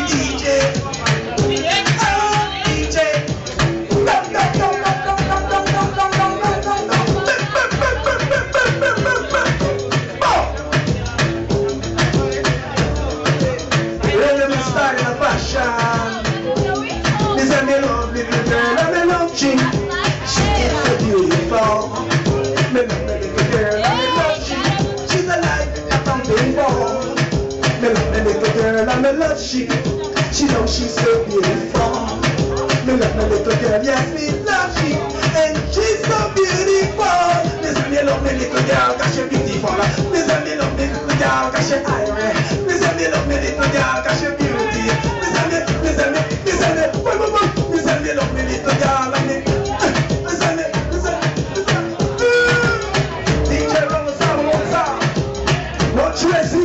DJ. She is so beautiful. Me love me little girl, and me love she. She's alive, a thumping ball. Me love me little girl, and me love she. She knows she's so beautiful. Me love me little girl, yes me love she. And she's so beautiful. Me say me love me little girl, 'cause she beautiful. Me say me love me little girl, 'cause she irie. Me say me love me little girl, 'cause she beauty. Me say me love me little girl, and me. DJ Rosa, Rosa, what you